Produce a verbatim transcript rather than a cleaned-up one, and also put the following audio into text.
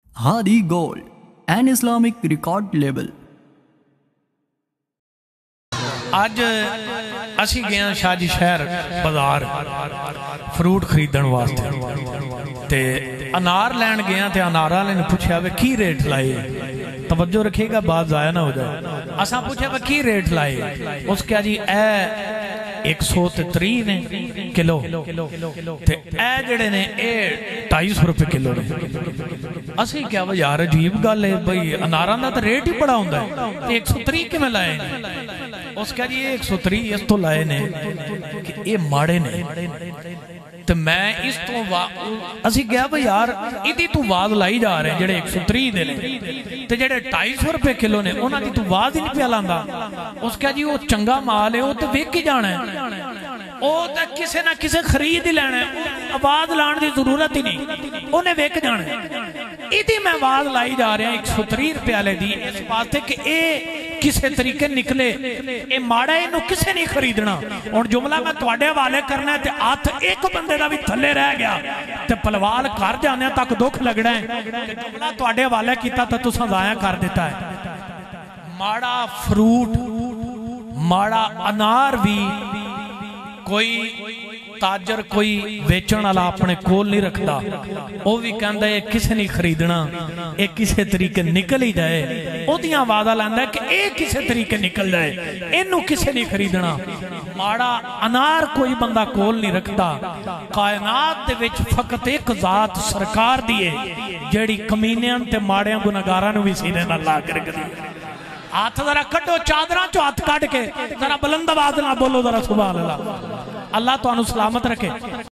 Hadi Gold, an Islamic record label. अज असी गए शाजी शहर बाजार फ्रूट खरीदण वास्ते ते अनार लैन गए ते अनार वाले ने पूछा वे की रेट लाए। तवज्जो रखिएगा, बात ज़ाया ना हो जाए। असा पूछा वे की रेट लाए। उसके जी ए एक सौ त्री ने किलो ते ए जड़े ने ए ढाई सौ रुपये किलो ने। असी क्या वा यार अजीब गल है बई, अनारा का तो रेट ही बड़ा होंदा है, एक सौ त्री किवें लाए ने। उसका जी एक सौ त्री इस तो लाए ने कि ये माड़े ने। तो मैं इस तो असी क्या भाई यार इदी तू वाद लाई जा रहे जेड़े एक सौ त्री दे ने ते जेड़े ढाई सौ रुपये किलो ने उन्हां दी तू वाद ही नहीं पिया लांदा। उसका जी वो चंगा माल है, वो तो विक ही जाना है, वो तो किसी ना किसी खरीद ही लेना है, आवाज लाने की जरूरत ही नहीं, उन्हें विक जाना है। इदी मैं आवाज लाई जा रहा एक सौ त्री रुपये वाले दी इस वास्ते कि ए किसी तरीके निकले, ये माड़ा इनू किसे नहीं खरीदना। और जुमला मैं तुहाडे हवाले करना है, हथ एक बंदे का भी थले रह गया तो पलवाल घर जाने तक दुख लगना है। जुमला तुहाडे हवाले किया तो तुसां ज़ाया कर दिता है। माड़ा फ्रूट माड़ा अनार भी कोई ताजर कोई बेचण वाला अपने कोल नहीं रखता, वो भी कहता है किसे नहीं खरीदना, ये किसी तरीके निकल ही जाए। ओदियां वादा लैंदा कि ये किसी तरीके निकल जाए, इनू किसे नहीं खरीदना। माड़ा अनार कोई बंदा कोल नहीं रखता। कायनात दे विच फकत एक जात सरकार दी है जेड़ी कमीनियां ते माड़ियां गुनाहगारां नू भी सीने नाल ला के रखदी है। हाथ जरा कड्डो, चादरां चो हाथ कट के जरा बुलंद आवाज नाल बोलो जरा सुभान अल्लाह। अल्लाह तुहानू सलामत रखे।